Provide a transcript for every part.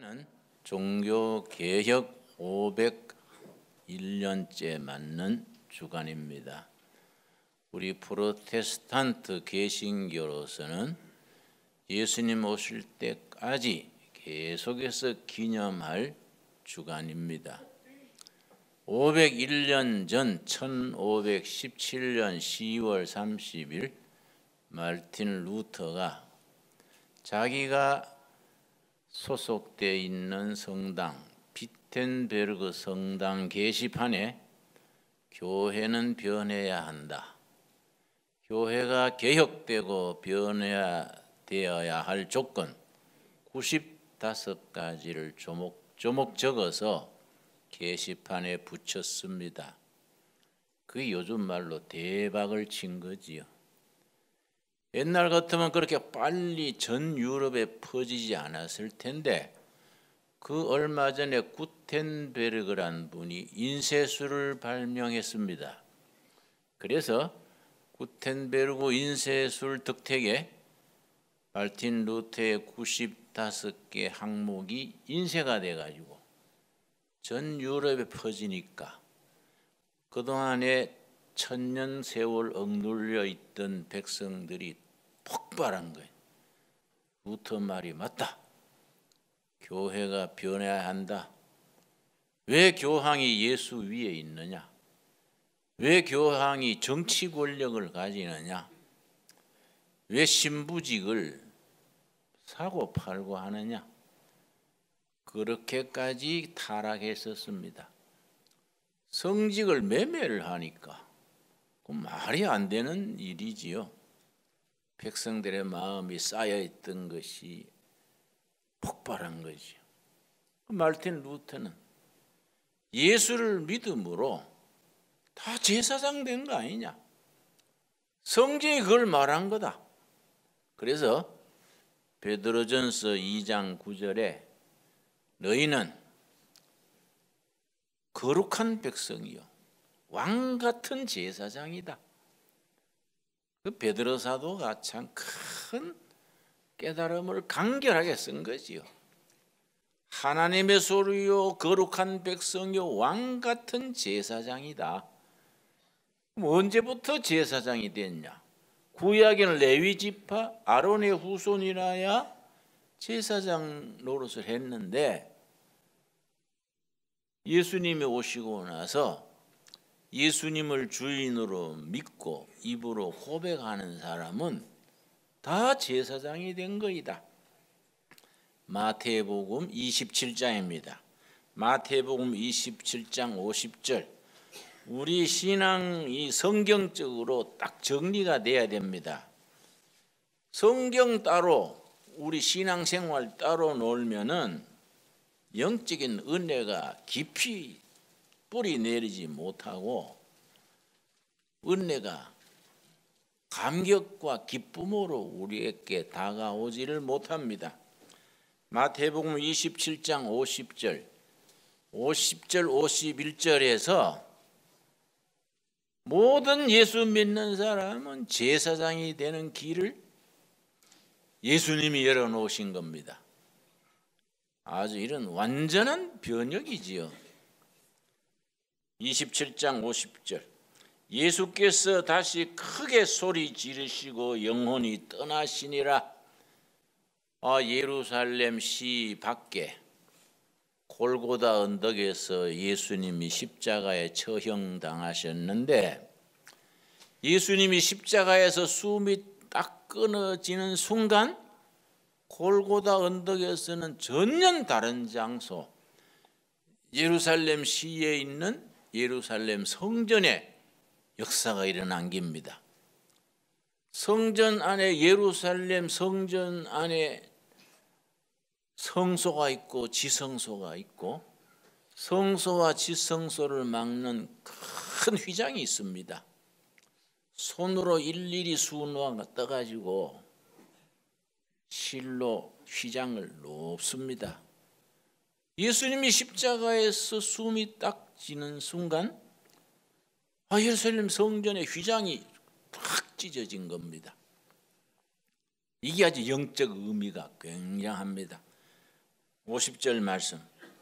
올해는 종교개혁 501년째 맞는 주간입니다. 우리 프로테스탄트 개신교로서는 예수님 오실 때까지 계속해서 기념할 주간입니다. 501년 전 1517년 10월 30일 마르틴 루터가 자기가 소속되어 있는 성당 비텐베르그 성당 게시판에 교회는 변해야 한다. 교회가 개혁되고 변화되어야 할 조건 95가지를 조목조목 적어서 게시판에 붙였습니다. 그게 요즘 말로 대박을 친 거지요. 옛날 같으면 그렇게 빨리 전 유럽에 퍼지지 않았을 텐데 그 얼마 전에 구텐베르그란 분이 인쇄술을 발명했습니다. 그래서 구텐베르그 인쇄술 덕택에 마르틴 루터의 95개 항목이 인쇄가 돼가지고 전 유럽에 퍼지니까 그동안에 천년 세월 억눌려 있던 백성들이 폭발한 거예요. 루터 말이 맞다. 교회가 변해야 한다. 왜 교황이 예수 위에 있느냐? 왜 교황이 정치 권력을 가지느냐? 왜 신부직을 사고 팔고 하느냐? 그렇게까지 타락했었습니다. 성직을 매매를 하니까 그 말이 안 되는 일이지요. 백성들의 마음이 쌓여있던 것이 폭발한 거지요. 마르틴 루터는 예수를 믿음으로 다 제사장 된 거 아니냐? 성경이 그걸 말한 거다. 그래서 베드로전서 2장 9절에 너희는 거룩한 백성이요 왕 같은 제사장이다. 그 베드로 사도가 참 큰 깨달음을 간결하게 쓴 거지요. 하나님의 소리요 거룩한 백성이요 왕 같은 제사장이다. 언제부터 제사장이 됐냐? 구약에는 레위 지파 아론의 후손이라야 제사장 노릇을 했는데 예수님이 오시고 나서 예수님을 주인으로 믿고 입으로 고백하는 사람은 다 제사장이 된 거이다. 마태복음 27장입니다. 마태복음 27장 50절. 우리 신앙이 성경적으로 딱 정리가 돼야 됩니다. 성경 따로 우리 신앙생활 따로 놀면은 영적인 은혜가 깊이 뿌리 내리지 못하고 은혜가 감격과 기쁨으로 우리에게 다가오지를 못합니다. 마태복음 27장 50절 51절에서 모든 예수 믿는 사람은 제사장이 되는 길을 예수님이 열어놓으신 겁니다. 아주 이런 완전한 변혁이지요. 27장 50절 예수께서 다시 크게 소리 지르시고 영혼이 떠나시니라. 예루살렘 시 밖에 골고다 언덕에서 예수님이 십자가에 처형당하셨는데 예수님이 십자가에서 숨이 딱 끊어지는 순간 골고다 언덕에서는 전혀 다른 장소 예루살렘 시에 있는 예루살렘 성전에 역사가 일어난 겁니다. 성전 안에 예루살렘 성전 안에 성소가 있고 지성소가 있고 성소와 지성소를 막는 큰 휘장이 있습니다. 손으로 일일이 수놓아 떠가지고 실로 휘장을 놓습니다. 예수님이 십자가에서 숨이 딱 지는 순간 예루살렘 성전의 휘장이 탁 찢어진 겁니다. 이게 아주 영적 의미가 굉장합니다. 50절 말씀.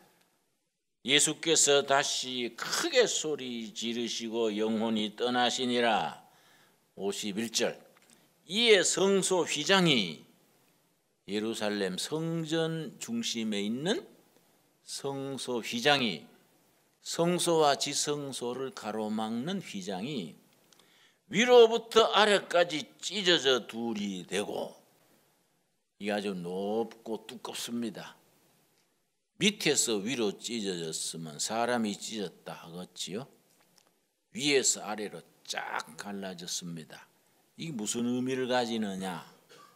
예수께서 다시 크게 소리 지르시고 영혼이 떠나시니라. 51절. 이에 성소 휘장이 예루살렘 성전 중심에 있는 성소 휘장이, 성소와 지성소를 가로막는 휘장이 위로부터 아래까지 찢어져 둘이 되고, 이게 아주 높고 두껍습니다. 밑에서 위로 찢어졌으면 사람이 찢었다 하겠지요. 위에서 아래로 쫙 갈라졌습니다. 이게 무슨 의미를 가지느냐?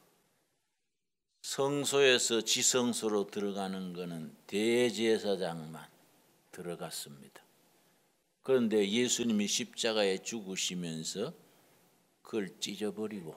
성소에서 지성소로 들어가는 것은 대제사장만 들어갔습니다. 그런데 예수님이 십자가에 죽으시면서 그걸 찢어버리고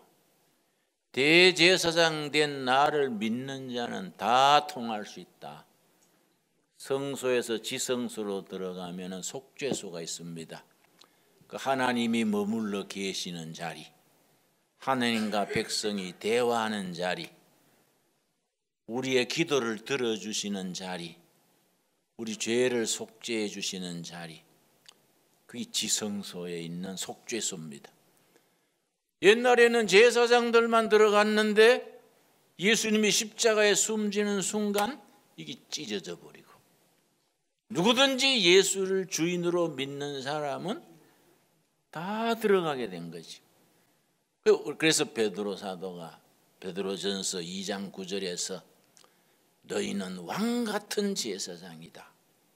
대제사장 된 나를 믿는 자는 다 통할 수 있다. 성소에서 지성소로 들어가면 속죄소가 있습니다. 그 하나님이 머물러 계시는 자리, 하나님과 백성이 대화하는 자리, 우리의 기도를 들어주시는 자리, 우리 죄를 속죄해 주시는 자리, 그게 지성소에 있는 속죄소입니다. 옛날에는 제사장들만 들어갔는데 예수님이 십자가에 숨지는 순간 이게 찢어져 버리고, 누구든지 예수를 주인으로 믿는 사람은 다 들어가게 된 거지. 그래서 베드로 사도가 베드로전서 2장 9절에서 너희는 왕 같은 제사장이다.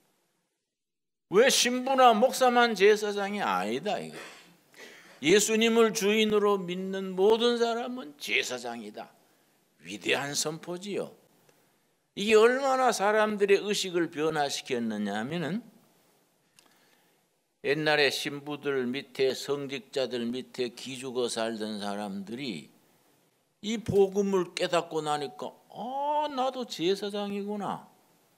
왜 신부나 목사만 제사장이 아니다 이거. 예수님을 주인으로 믿는 모든 사람은 제사장이다. 위대한 선포지요. 이게 얼마나 사람들의 의식을 변화시켰느냐 하면은, 옛날에 신부들 밑에, 성직자들 밑에 기죽어 살던 사람들이 이 복음을 깨닫고 나니까 나도 제사장이구나,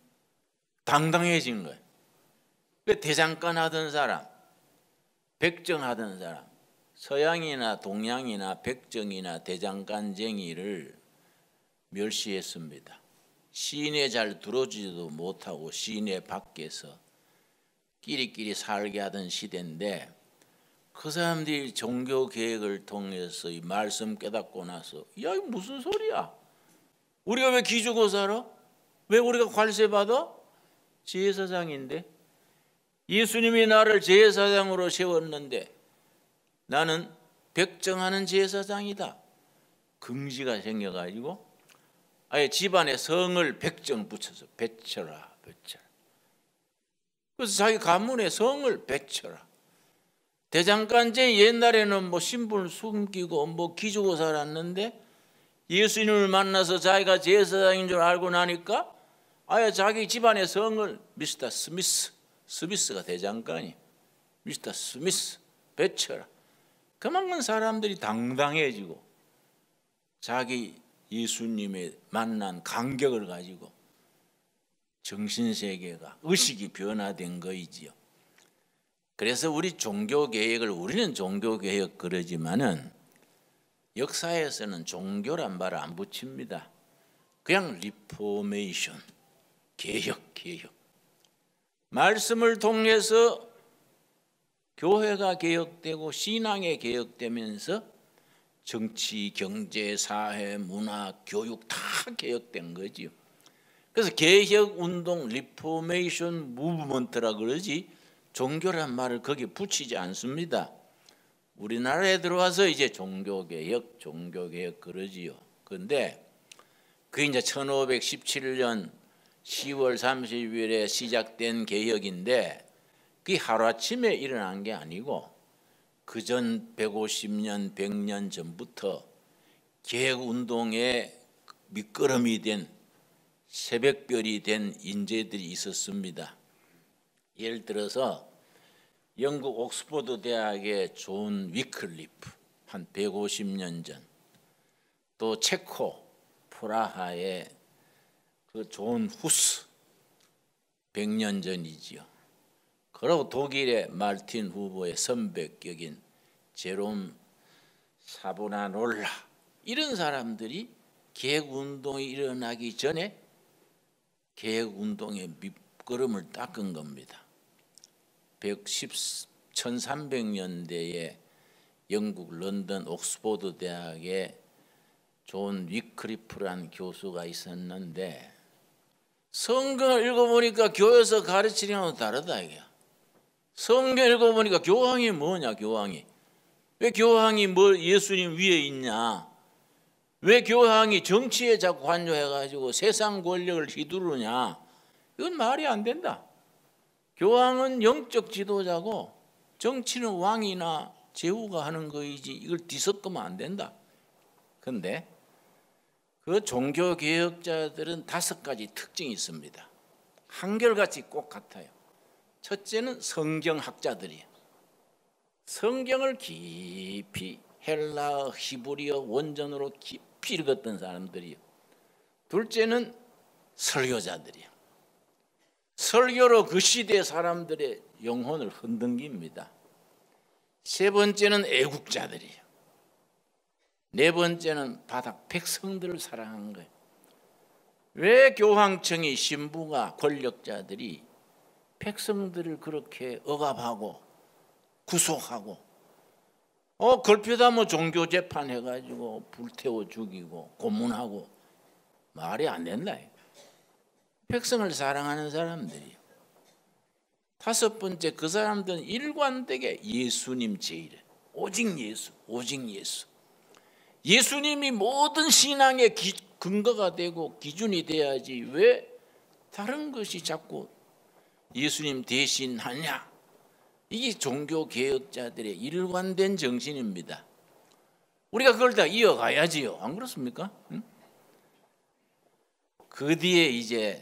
당당해진 거예요. 대장간 하던 사람, 백정 하던 사람, 서양이나 동양이나 백정이나 대장간쟁이를 멸시했습니다. 시내 잘 들어오지도 못하고 시내 밖에서 끼리끼리 살게 하던 시대인데, 그 사람들이 종교 개혁을 통해서 이 말씀 깨닫고 나서 야 이거 무슨 소리야? 우리가 왜 기죽어 살아? 왜 우리가 관세 받아? 제사장인데, 예수님이 나를 제사장으로 세웠는데 나는 백정하는 제사장이다. 긍지가 생겨가지고 아예 집안에 성을 백정 붙여서 배쳐라, 배쳐라. 그래서 자기 가문에 성을 배쳐라. 대장간쟁이 옛날에는 뭐 신분을 숨기고 뭐 기죽어 살았는데, 예수님을 만나서 자기가 제사장인 줄 알고 나니까 아예 자기 집안의 성을 미스터 스미스, 스미스가 대장간이, 미스터 스미스 배쳐라. 그만큼 사람들이 당당해지고 자기 예수님의 만난 감격을 가지고 정신세계가, 의식이 변화된 거이지요. 그래서 우리는 종교개혁 그러지만은 역사에서는 종교란 말을 안 붙입니다. 그냥 리포메이션, 개혁. 말씀을 통해서 교회가 개혁되고 신앙이 개혁되면서 정치, 경제, 사회, 문화, 교육 다 개혁된 거지요. 그래서 개혁운동, 리포메이션 무브먼트라 그러지 종교란 말을 거기에 붙이지 않습니다. 우리나라에 들어와서 이제 종교개혁 그러지요. 그런데 그게 이제 1517년 10월 30일에 시작된 개혁인데, 그게 하루아침에 일어난 게 아니고 그전 150년, 100년 전부터 개혁운동의 밑거름이 된, 새벽별이 된 인재들이 있었습니다. 예를 들어서 영국 옥스퍼드 대학의 존 위클리프 한 150년 전, 또 체코 프라하의 그 존 후스 100년 전이지요. 그리고 독일의 마르틴 후보의 선배격인 제롬 사보나롤라, 이런 사람들이 개혁운동이 일어나기 전에 개혁운동의 밑거름을 닦은 겁니다. 1300년대에 영국 런던 옥스포드 대학에 존 위클리프라는 교수가 있었는데 성경을 읽어보니까 교회에서 가르치는 거랑 다르다 이게. 성경 읽어보니까 교황이 뭐냐, 교황이. 왜 교황이 뭐 예수님 위에 있냐? 왜 교황이 정치에 자꾸 관여해가지고 세상 권력을 휘두르냐? 이건 말이 안 된다. 교황은 영적 지도자고 정치는 왕이나 제후가 하는 거이지 이걸 뒤섞으면 안 된다. 그런데 그 종교개혁자들은 5가지 특징이 있습니다. 한결같이 꼭 같아요. 첫째는 성경학자들이에요. 성경을 깊이 헬라어, 히브리어 원전으로 깊이 읽었던 사람들이에요. 둘째는 설교자들이에요. 설교로 그 시대 사람들의 영혼을 흔듭니다. 세 번째는 애국자들이에요. 네 번째는 바닥 백성들을 사랑한 거예요. 왜 교황청이 신부가 권력자들이 백성들을 그렇게 억압하고 구속하고 걸핏하면 뭐 종교재판 해가지고 불태워 죽이고 고문하고 말이 안 된다. 백성을 사랑하는 사람들이에요. 5번째, 그 사람들은 일관되게 예수님 제일해. 오직 예수, 오직 예수. 예수님이 모든 신앙의 근거가 되고 기준이 돼야지 왜 다른 것이 자꾸 예수님 대신하냐. 이게 종교개혁자들의 일관된 정신입니다. 우리가 그걸 다 이어가야지요. 안 그렇습니까? 응? 그 뒤에 이제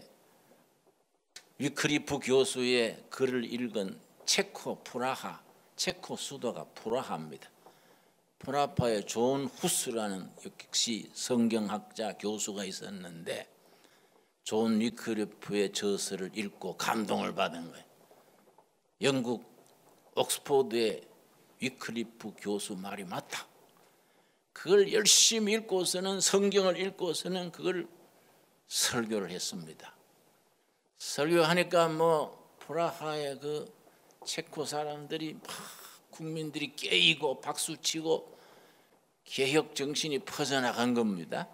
위클리프 교수의 글을 읽은 체코 프라하, 체코 수도가 프라하입니다. 프라하에 존 후스라는 역시 성경학자 교수가 있었는데 존 위클리프의 저서를 읽고 감동을 받은 거예요. 영국 옥스포드의 위클리프 교수 말이 맞다. 그걸 열심히 읽고서는 성경을 읽고서는 그걸 설교를 했습니다. 설교하니까 뭐 프라하의 그 체코 사람들이 막 국민들이 깨이고 박수치고 개혁 정신이 퍼져나간 겁니다.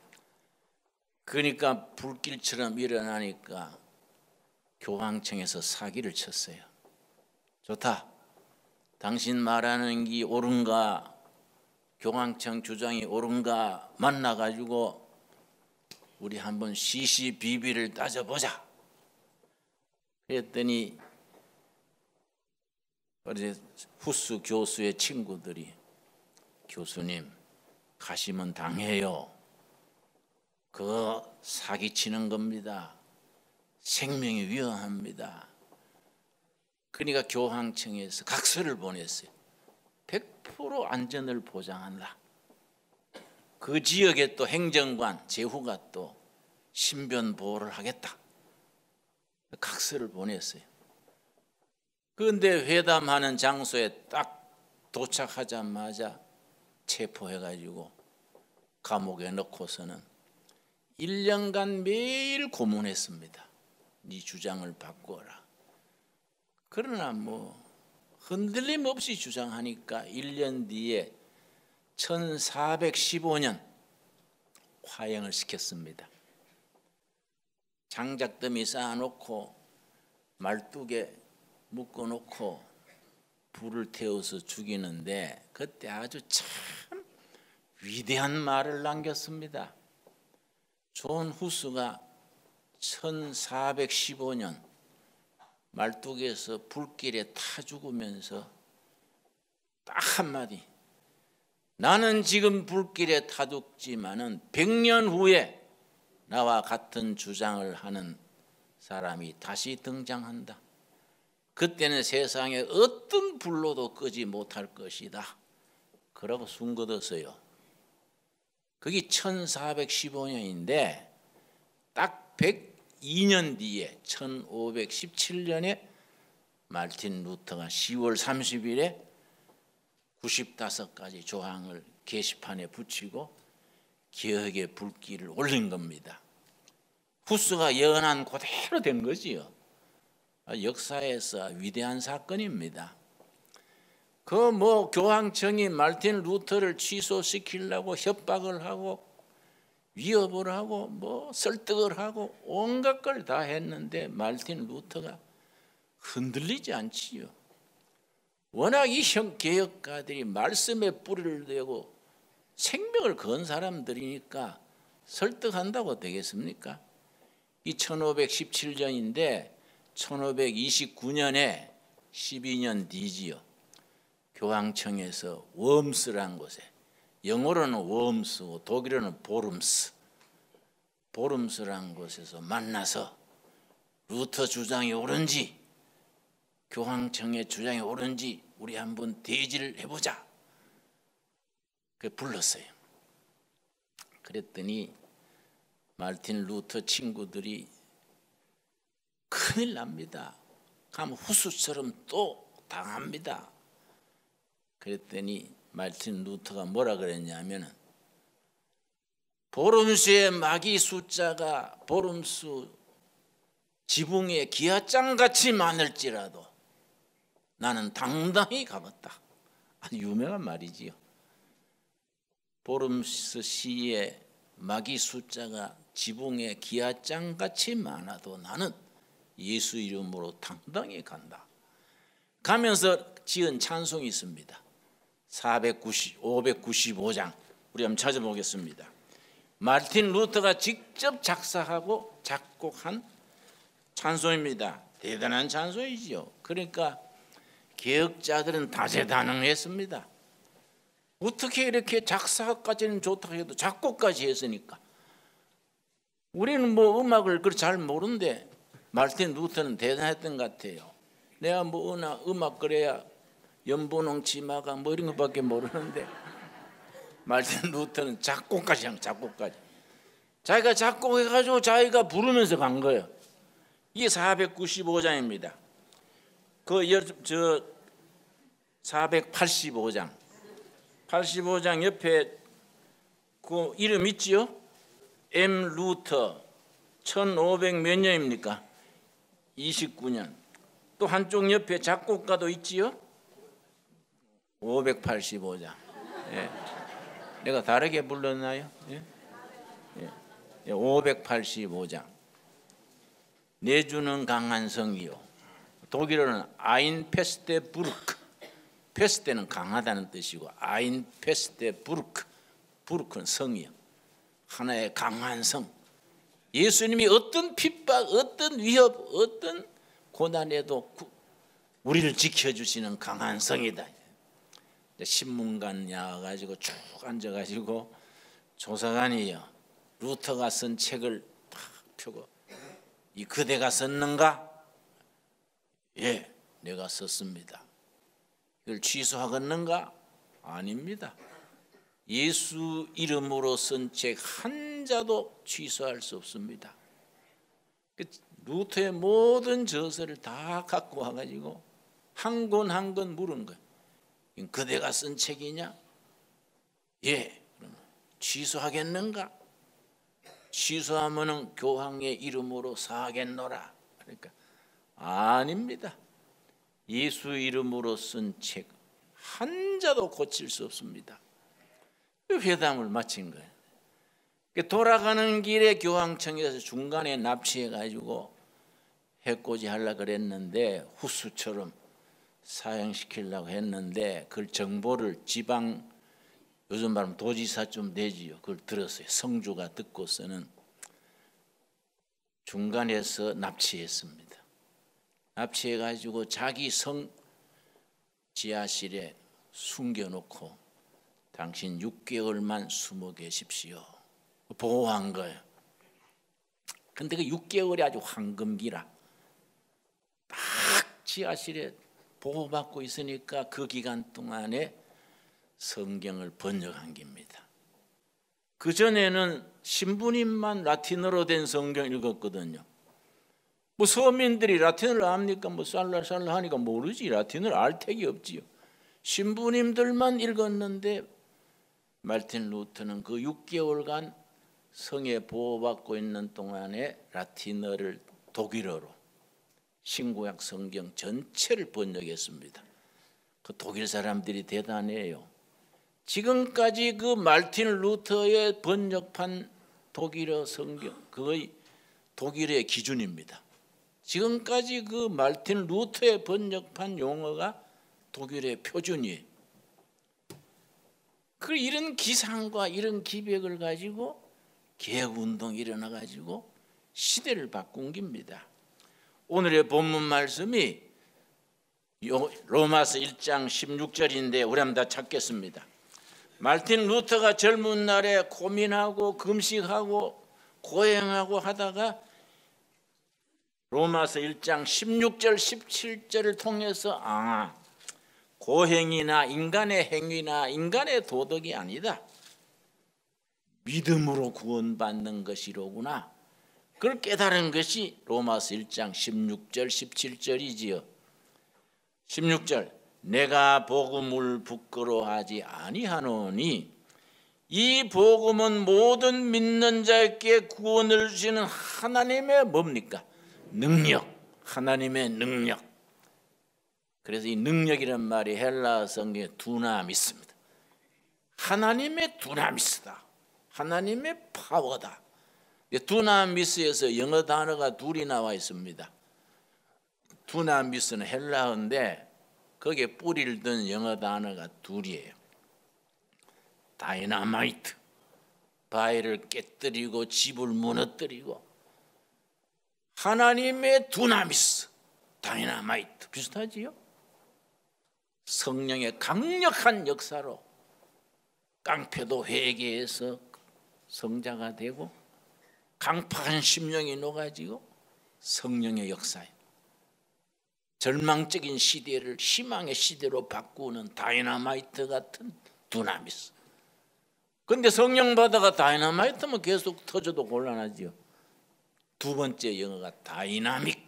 그러니까 불길처럼 일어나니까 교황청에서 사기를 쳤어요. 좋다. 당신 말하는 게 옳은가? 교황청 주장이 옳은가? 만나가지고 우리 한번 시시비비를 따져보자. 그랬더니 후스 교수의 친구들이 교수님 가시면 당해요. 그거 사기치는 겁니다. 생명이 위험합니다. 그러니까 교황청에서 각서를 보냈어요. 100% 안전을 보장한다. 그 지역에 또 행정관, 제후가 또 신변 보호를 하겠다. 각서를 보냈어요. 그런데 회담하는 장소에 딱 도착하자마자 체포해가지고 감옥에 넣고서는 1년간 매일 고문했습니다. 네 주장을 바꾸어라. 그러나 뭐 흔들림 없이 주장하니까 1년 뒤에 1415년 화형을 시켰습니다. 장작더미 쌓아놓고 말뚝에 묶어놓고 불을 태워서 죽이는데 그때 아주 참 위대한 말을 남겼습니다. 존 후스가 1415년 말뚝에서 불길에 타 죽으면서 딱 한마디, 나는 지금 불길에 타 죽지만은 100년 후에 나와 같은 주장을 하는 사람이 다시 등장한다. 그때는 세상에 어떤 불로도 끄지 못할 것이다. 그러고 숨 거뒀어요. 그게 1415년인데 딱 102년 뒤에 1517년에 마르틴 루터가 10월 30일에 95가지 조항을 게시판에 붙이고 개혁의 불길을 올린 겁니다. 후스가 예언한 그대로 된 거지요. 역사에서 위대한 사건입니다. 그 뭐 교황청이 마르틴 루터를 취소시키려고 협박을 하고 위협을 하고 뭐 설득을 하고 온갖 걸 다 했는데 마르틴 루터가 흔들리지 않지요. 워낙 이 개혁가들이 말씀에 뿌리를 대고 생명을 건 사람들이니까 설득한다고 되겠습니까? 이 1517년인데 1529년에 12년 뒤지요. 교황청에서 웜스란 곳에, 영어로는 웜스고 독일어는 보름스란 곳에서 만나서 루터 주장이 옳은지 교황청의 주장이 옳은지 우리 한번 대지를 해보자. 그 불렀어요. 그랬더니 마르틴 루터 친구들이 큰일 납니다. 가면 후수처럼 또 당합니다. 그랬더니 마르틴 루터가 뭐라 그랬냐면은 보름수의 마귀 숫자가 보름수 지붕에 기아장같이 많을지라도 나는 당당히 가겠다. 아주 유명한 말이지요. 보름수 시에 마귀 숫자가 지붕에 기아장같이 많아도 나는 예수 이름으로 당당히 간다. 가면서 지은 찬송이 있습니다. 595장 우리 한번 찾아보겠습니다. 마르틴 루터가 직접 작사하고 작곡한 찬송입니다. 대단한 찬송이지요. 그러니까 개혁자들은 다재다능했습니다. 어떻게 이렇게 작사까지는 좋다고 해도 작곡까지 했으니까. 우리는 뭐 음악을 그렇게 잘 모르는데 마르틴 루터는 대단했던 것 같아요. 내가 뭐 음악 그래야 연분홍 치마가 뭐 이런 것밖에 모르는데 마르틴 루터는 작곡까지 한 작곡까지. 자기가 작곡해가지고 자기가 부르면서 간 거예요. 이게 495장입니다. 그 485장 85장 옆에 그 이름 있지요? M 루터 1500 몇 년입니까? 29년. 또 한쪽 옆에 작곡가도 있지요? 585장. 예. 내가 다르게 불렀나요? 예? 예. 585장. 내주는 강한 성이요. 독일어는 아인페스테부르크. 페스테는 강하다는 뜻이고 아인페스테부르크. 부르크는 성이요. 하나의 강한 성. 예수님이 어떤 핍박, 어떤 위협, 어떤 고난에도 우리를 지켜주시는 강한 성이다. 신문관 나와가지고 쭉 앉아가지고 조사관이요. 루터가 쓴 책을 탁 펴고 이 그대가 썼는가? 예, 내가 썼습니다. 이걸 취소하겠는가? 아닙니다. 예수 이름으로 쓴 책 한 자도 취소할 수 없습니다. 루터의 모든 저서를 다 갖고 와가지고 한 권 한 권 물은 거예요. 그대가 쓴 책이냐? 예. 취소하겠는가? 취소하면은 교황의 이름으로 사하겠노라. 그러니까 아닙니다. 예수 이름으로 쓴 책 한 자도 고칠 수 없습니다. 회담을 마친 거예요. 돌아가는 길에 교황청에서 중간에 납치해가지고 해코지 하려고 그랬는데 후수처럼 사형시키려고 했는데 그 정보를 지방 요즘 말하면 도지사쯤 되지요. 그걸 들었어요. 성주가 듣고서는 중간에서 납치했습니다. 납치해가지고 자기 성 지하실에 숨겨놓고 당신 6개월만 숨어 계십시오. 보호한 거예요. 근데 그 6개월이 아주 황금기라. 딱 지하실에 보호받고 있으니까 그 기간 동안에 성경을 번역한 겁니다. 그전에는 신부님만 라틴어로 된 성경 읽었거든요. 뭐 서민들이 라틴어를 압니까? 뭐 살라살라 하니까 모르지. 라틴어를 알 택이 없지요. 신부님들만 읽었는데 마르틴 루터는 그 6개월간 성에 보호받고 있는 동안에 라틴어를 독일어로 신구약 성경 전체를 번역했습니다. 그 독일 사람들이 대단해요. 지금까지 그 말틴 루터의 번역판 독일어 성경, 그거의 독일어의 기준입니다. 지금까지 그 말틴 루터의 번역판 용어가 독일의 표준이에요. 그 이런 기상과 이런 기백을 가지고 개혁운동이 일어나가지고 시대를 바꾼 겁니다. 오늘의 본문 말씀이 로마서 1장 16절인데 우리 한번 다 찾겠습니다. 말틴 루터가 젊은 날에 고민하고 금식하고 고행하고 하다가 로마서 1장 16절 17절을 통해서 고행이나 인간의 행위나 인간의 도덕이 아니다, 믿음으로 구원받는 것이로구나, 그걸 깨달은 것이 로마서 1장 16절 17절이지요. 16절, 내가 복음을 부끄러워하지 아니하노니 이 복음은 모든 믿는 자에게 구원을 주시는 하나님의 뭡니까? 능력, 하나님의 능력. 그래서 이 능력이란 말이 헬라어 성경에 두나미스입니다. 하나님의 두나미스다, 하나님의 파워다. 두나미스에서 영어 단어가 둘이 나와 있습니다. 두나미스는 헬라어인데 거기에 뿌리를 든 영어 단어가 둘이에요. 다이나마이트, 바위를 깨뜨리고 집을 무너뜨리고, 하나님의 두나미스, 다이나마이트 비슷하지요? 성령의 강력한 역사로 깡패도 회개해서 성자가 되고 강팍한 심령이 녹아지고 성령의 역사예요. 절망적인 시대를 희망의 시대로 바꾸는 다이나마이트 같은 두나미스. 그런데 성령 받아가 다이나마이트면 계속 터져도 곤란하지요. 두 번째 영어가 다이나믹,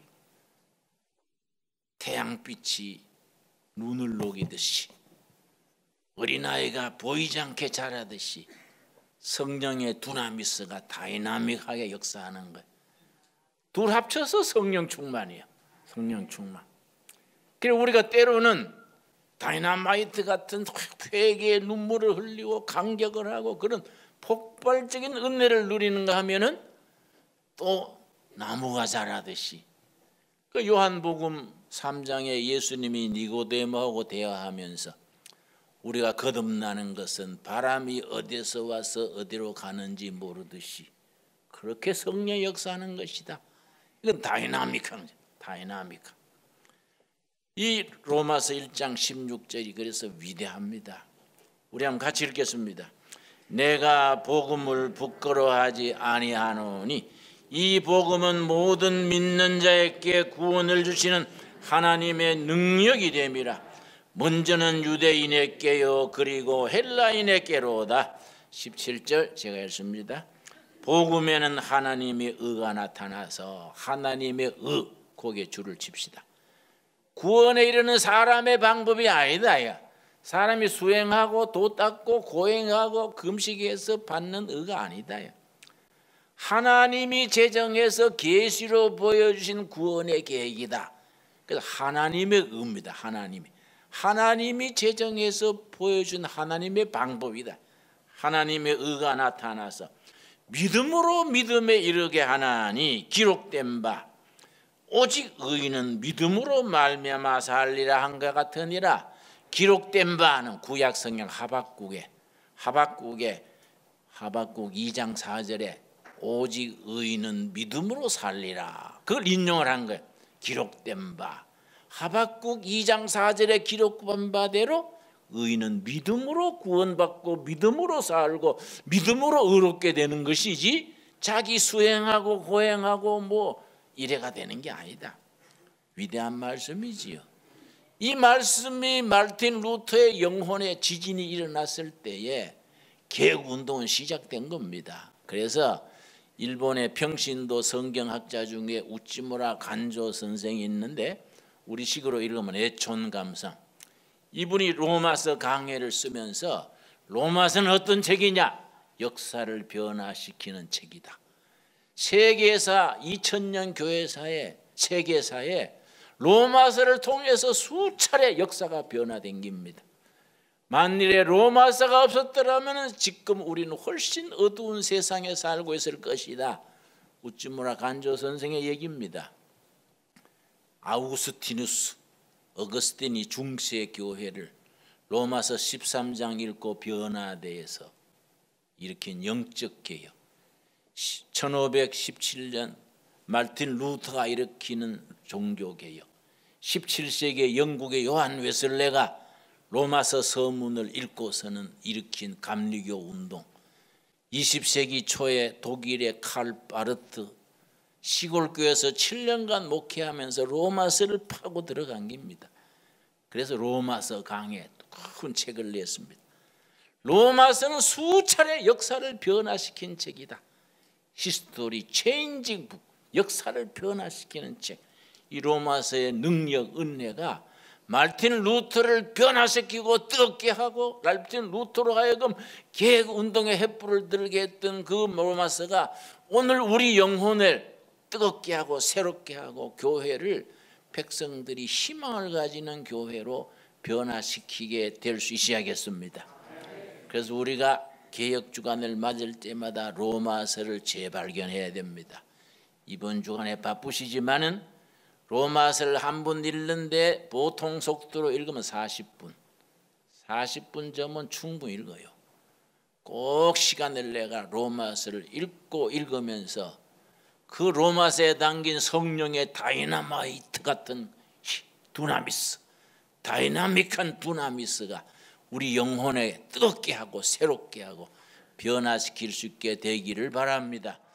태양빛이 눈을 녹이듯이 어린아이가 보이지 않게 자라듯이 성령의 두나미스가 다이나믹하게 역사하는 거예요. 둘 합쳐서 성령 충만이에요. 성령 충만. 그래서 우리가 때로는 다이나마이트 같은 회개의 눈물을 흘리고 감격을 하고 그런 폭발적인 은혜를 누리는가 하면은 또 나무가 자라듯이, 그 요한복음 3장에 예수님이 니고데모하고 대화하면서 우리가 거듭나는 것은 바람이 어디서 와서 어디로 가는지 모르듯이 그렇게 성령이 역사하는 것이다. 이건 다이나믹한, 다이나믹한. 이 로마서 1장 16절이 그래서 위대합니다. 우리 한번 같이 읽겠습니다. 내가 복음을 부끄러워하지 아니하노니 이 복음은 모든 믿는 자에게 구원을 주시는 하나님의 능력이 됨이라. 먼저는 유대인에게요 그리고 헬라인에게로다. 17절 제가 읽습니다. 복음에는 하나님의 의가 나타나서, 하나님의 의, 거기에 줄을 칩시다. 구원에 이르는 사람의 방법이 아니다. 사람이 수행하고 도 닦고 고행하고 금식해서 받는 의가 아니다. 하나님이 제정해서 계시로 보여주신 구원의 계획이다. 그래서 하나님의 의입니다. 하나님이 제정해서 보여준 하나님의 방법이다. 하나님의 의가 나타나서 믿음으로 믿음에 이르게 하나니 기록된 바 오직 의인은 믿음으로 말미암아 살리라 한 것 같으니라. 기록된 바는 구약 성경 하박국 2장 4절에 오직 의인은 믿음으로 살리라, 그걸 인용을 한 거예요. 기록된 바, 하박국 2장 4절에 기록된 바대로 의인은 믿음으로 구원받고 믿음으로 살고 믿음으로 의롭게 되는 것이지 자기 수행하고 고행하고 뭐 이래가 되는 게 아니다. 위대한 말씀이지요. 이 말씀이 말틴 루터의 영혼의 지진이 일어났을 때에 개혁운동은 시작된 겁니다. 그래서 일본의 평신도 성경학자 중에 우찌무라 간조 선생이 있는데 우리 식으로 읽으면 애촌감상. 이분이 로마서 강해를 쓰면서 로마서는 어떤 책이냐? 역사를 변화시키는 책이다. 세계사 2000년 교회사에 세계사에 로마서를 통해서 수차례 역사가 변화된 겁니다. 만일에 로마서가 없었더라면 지금 우리는 훨씬 어두운 세상에 살고 있을 것이다. 우찌무라 간조 선생의 얘기입니다. 아우구스티누스 어거스틴이 중세 교회를 로마서 13장 읽고 변화돼서 일으킨 영적 개혁, 1517년 말틴 루터가 일으키는 종교개혁, 17세기의 영국의 요한 웨슬레가 로마서 서문을 읽고서는 일으킨 감리교 운동, 20세기 초에 독일의 칼 바르트 시골교회에서 7년간 목회하면서 로마서를 파고 들어간 겁니다. 그래서 로마서 강해 큰 책을 냈습니다. 로마서는 수차례 역사를 변화시킨 책이다. 히스토리 체인징 북, 역사를 변화시키는 책. 이 로마서의 능력, 은혜가 말틴 루터를 변화시키고 뜨겁게 하고 말틴 루터로 하여금 개혁운동의 횃불을 들게 했던 그 로마서가 오늘 우리 영혼을 뜨겁게 하고 새롭게 하고 교회를 백성들이 희망을 가지는 교회로 변화시키게 될 수 있어야겠습니다. 그래서 우리가 개혁 주간을 맞을 때마다 로마서를 재발견해야 됩니다. 이번 주간에 바쁘시지만은 로마서를 한 번 읽는데 보통 속도로 읽으면 40분. 40분 전면 충분히 읽어요. 꼭 시간을 내가 로마서를 읽고 읽으면서 그 로마서에 담긴 성령의 다이나마이트 같은 두나미스, 다이나믹한 두나미스가 우리 영혼에 뜨겁게 하고 새롭게 하고 변화시킬 수 있게 되기를 바랍니다.